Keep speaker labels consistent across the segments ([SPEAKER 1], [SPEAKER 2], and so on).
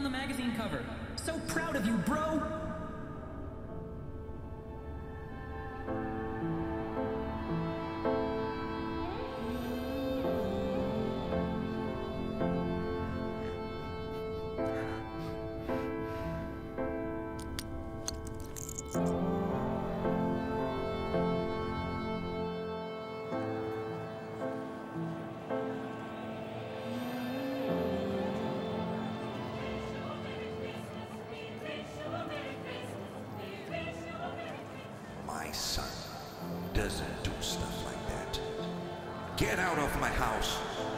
[SPEAKER 1] on the magazine cover. So proud of you, bro!
[SPEAKER 2] My son doesn't do stuff like that. Get out of my house.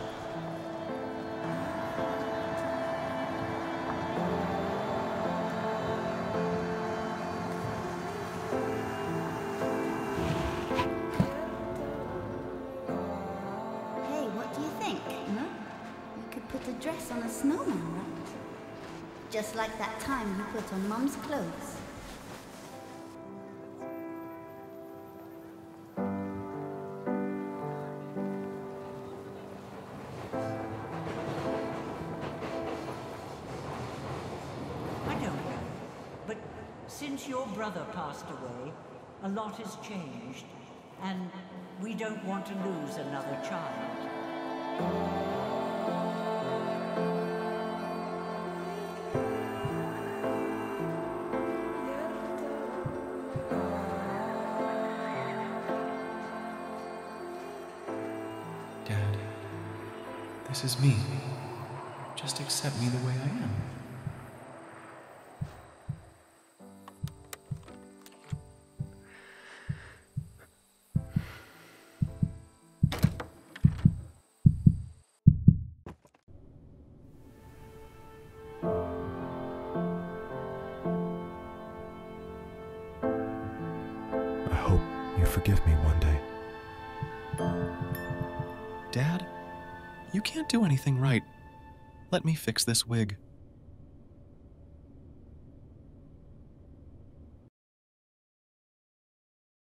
[SPEAKER 3] Hey, what do you think? No? You could put a dress on a snowman, right? Just like that time you put on Mum's clothes.
[SPEAKER 4] Since your brother passed away, a lot has changed, and we don't want to lose another child.
[SPEAKER 5] Dad, this is me. Just accept me the way I am.
[SPEAKER 6] I hope you forgive me one day.
[SPEAKER 5] Dad, you can't do anything right. Let me fix this wig.